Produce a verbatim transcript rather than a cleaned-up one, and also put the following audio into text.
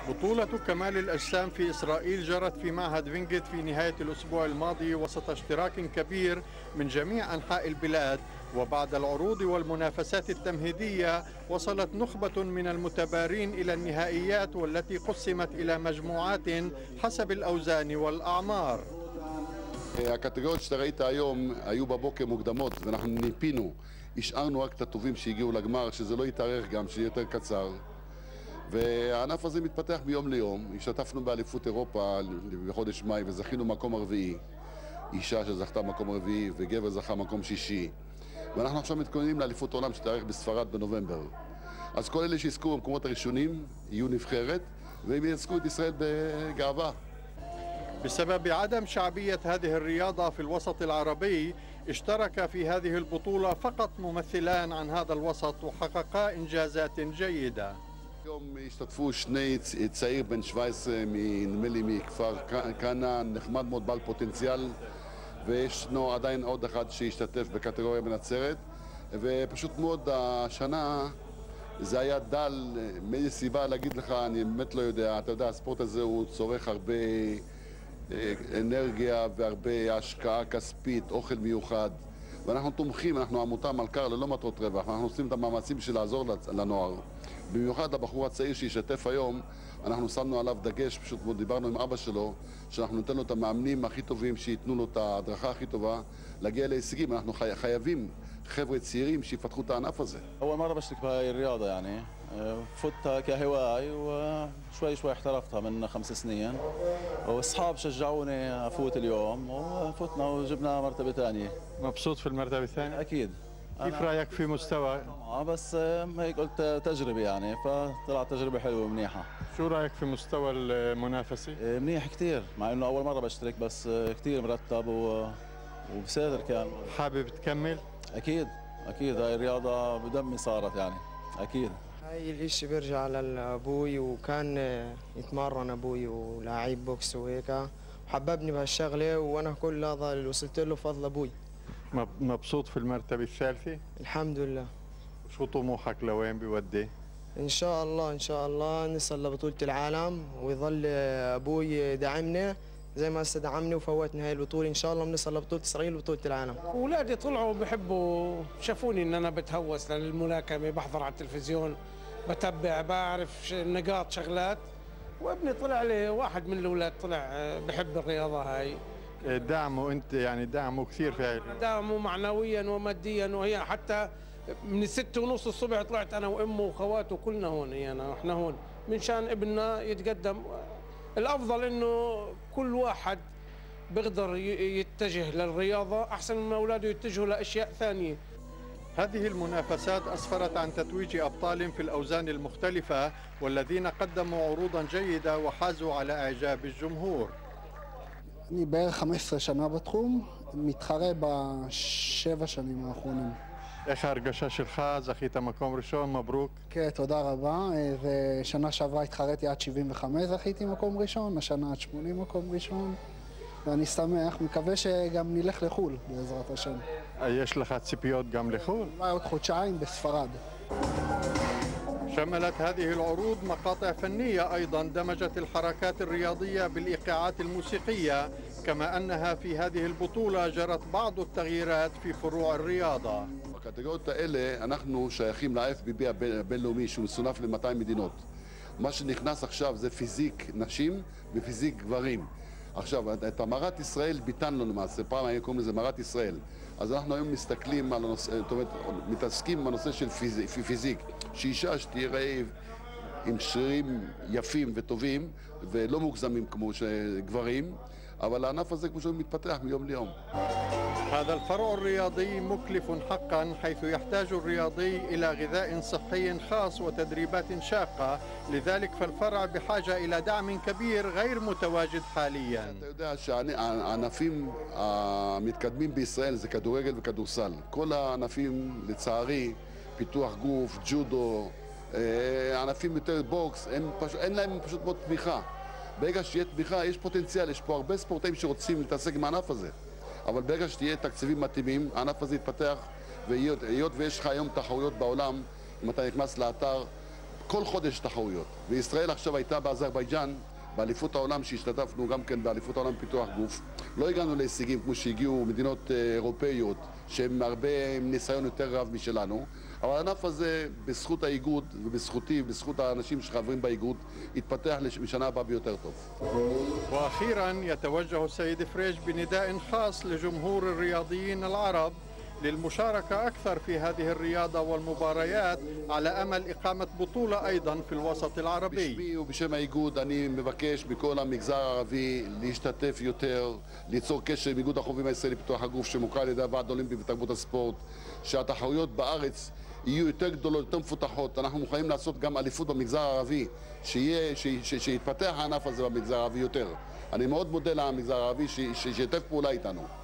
بطولة كمال الأجسام في إسرائيل جرت في معهد فينجت في نهاية الأسبوع الماضي وسط اشتراك كبير من جميع أنحاء البلاد. وبعد العروض والمنافسات التمهيدية وصلت نخبة من المتبارين إلى النهائيات والتي قسمت إلى مجموعات حسب الأوزان والأعمار. הקטגוריות שאתה ראית היום היו בבוקר מוקדמות ואנחנו ניפינו, השארנו רק את הטובים שהגיעו לגמר, שזה לא יתארך גם, שיהיה יותר קצר. והענף הזה מתפתח מיום ליום. השתתפנו באליפות אירופה בחודש מאי וזכינו מקום רביעי. אישה שזכתה מקום רביעי וגבר זכה מקום שישי. ואנחנו עכשיו מתכוננים לאליפות עולם שתארך בספרד בנובמבר. אז כל אלה שיזכו במקומות הראשונים יהיו נבחרת והם ייצגו את ישראל בגאווה. بسبب عدم شعبية هذه الرياضة في الوسط العربي اشترك في هذه البطولة فقط ممثلان عن هذا الوسط وحققا إنجازات جيدة. היום השתתפו שני צעיר בן שבע עשרה נדמה לי מכפר כנא, נחמד מאוד, בעל פוטנציאל, וישנו עדיין עוד אחד שהשתתף בקטגוריה בנצרת, ופשוט מאוד השנה זה היה דל, מאיזו סיבה להגיד לך, אני באמת לא יודע. אתה יודע, הספורט הזה הוא צורך הרבה אנרגיה והרבה השקעה כספית, אוכל מיוחד, ואנחנו תומכים, אנחנו עמותה מלכ"ר ללא מטרות רווח, אנחנו עושים את המאמצים של לעזור לנוער. במיוחד לבחור הצעיר שישתף היום, אנחנו שמנו עליו דגש, פשוט דיברנו עם אבא שלו, שאנחנו ניתן לו את המאמנים הכי טובים, שייתנו לו את ההדרכה הכי טובה, להגיע להישגים. אנחנו חי... חייבים חבר'ה צעירים שיפתחו את הענף הזה. أول مرة بشترك بهاي الرياضة يعني فتها كهواي وشوي شوي احترفتها من خمس سنين واصحاب شجعوني افوت اليوم وفتنا وجبنا مرتبة ثانية. مبسوط في المرتبة الثانية؟ أكيد. كيف رأيك في مستوى؟ اه بس هيك قلت تجربة يعني، فطلعت تجربة حلوة ومنيحة. شو رأيك في مستوى المنافسة؟ منيح كثير، مع انه أول مرة بشترك بس كثير مرتب و... وبصدر كان. حابب تكمل؟ أكيد أكيد، هاي الرياضة بدمي صارت يعني، أكيد. هاي الاشي بيرجع لابوي، وكان يتمرن ابوي ولاعب بوكس وهيك، وحببني بهالشغله، وانا كل هذا اللي وصلت له فضل ابوي. مبسوط في المرتبه الثالثه؟ الحمد لله. شو طموحك لوين بيودي؟ ان شاء الله ان شاء الله نوصل لبطوله العالم، ويظل ابوي دعمنا زي ما هسه دعمني وفوتنا هاي البطوله. ان شاء الله بنوصل لبطوله اسرائيل وبطوله العالم. اولادي طلعوا بحبوا، شافوني ان انا بتهوس للملاكمه، بحضر على التلفزيون، بتبع، بعرف نقاط شغلات، وابني طلع لي واحد من الاولاد طلع بحب الرياضه هاي. دعمه انت يعني دعمه كثير في هاي؟ دعمه معنويا وماديا، وهي حتى من الستة ونص الصبح طلعت انا وامه وخواته كلنا هون، يعني احنا هون منشان ابننا يتقدم. الافضل انه كل واحد بيقدر يتجه للرياضه احسن من اولاده يتجهوا لاشياء ثانيه. هذه المنافسات أسفرت عن تتويج أبطال في الأوزان المختلفة والذين قدموا عروضا جيدة وحازوا على إعجاب الجمهور. אני בערך חמש עשרה שנה בתחום, מתחרה בשבע שנים האחרונים. איך ההרגשה שלך? זכית מקום ראשון, מברוק. כן, תודה רבה. ושנה שעברה התחרתי עד שבעים וחמש, זכיתי מקום ראשון, השנה עד שמונים מקום ראשון. ואני שמח, מקווה שגם נלך לחו"ל, בעזרת השם. יש לך ציפיות גם לחו"ל? אולי עוד חודשיים בספרד. شملت هذه العروض مقاطع فنية أيضا دمجت الحركات الرياضية بالإيقاعات الموسيقية، كما أنها في هذه البطولة جرت بعض التغييرات في فروع الرياضة. בקטגוריות האלה אנחנו שייכים ל-אף בי בי הבינלאומי שהוא מסונף ל-מאתיים מדינות. מה שנכנס עכשיו זה פיזיק נשים ופיזיק גברים. עכשיו, את המרת ישראל ביטלנו למעשה, פעם היה קוראים לזה מרת ישראל. אז אנחנו היום מסתכלים על הנושא, זאת אומרת, מתעסקים בנושא של פיזיק, פיזיק, שאישה שתראה עם שרירים יפים וטובים ולא מוגזמים כמו גברים, אבל הענף הזה כמו שהוא מתפתח מיום ליום. هذا الفرع الرياضي مكلف حقا، حيث يحتاج الرياضي إلى غذاء صحي خاص وتدريبات شاقة، لذلك فالفرع بحاجة إلى دعم كبير غير متواجد حاليا. אתה יודע שהענפים המתקדמים בישראל זה כדורגל וכדורסל. כל הענפים לצערי, פיתוח גוף, ג'ודו, ענפים יותר בוקס, אין להם פשוט מאוד תמיכה. ברגע שיהיה תמיכה יש פוטנציאל, יש פה הרבה ספורטאים שרוצים להתעסק עם הענף הזה. אבל ברגע שתהיה תקציבים מתאימים, הענף הזה יתפתח, והיות ויש לך היום תחרויות בעולם, אם אתה נכנס לאתר, כל חודש תחרויות. וישראל עכשיו הייתה באזרבייג'אן, באליפות העולם שהשתתפנו גם כן באליפות העולם פיתוח גוף. לא הגענו להישגים כמו שהגיעו מדינות אירופאיות, שהן הרבה עם ניסיון יותר רב משלנו. אבל הענף הזה, בזכות האיגוד ובזכותי, בזכות האנשים שחברים באיגוד, התפתח לשנה הבאה ביותר טוב. وأخيرا يتوجه السيد فريج بنداء خاص لجمهور الرياضيين العرب للمشاركة أكثر في هذه الرياضة والمباريات على أمل إقامة بطولة أيضا في الوسط العربي. בשמי ובשם האיגוד אני מבקש מכל המגזר הערבי להשתתף יותר, ליצור קשר עם איגוד החובבים הישראלי לפיתוח הגוף שמוכר על ידי הוועד האולימפי ותרבות הספורט, שהתחרויות בארץ יהיו יותר גדולות, יותר מפותחות. אנחנו מוכנים לעשות גם אליפות במגזר הערבי, שיהיה, ש, ש, שיתפתח הענף הזה במגזר הערבי יותר. אני מאוד מודה למגזר הערבי שיתף פעולה איתנו.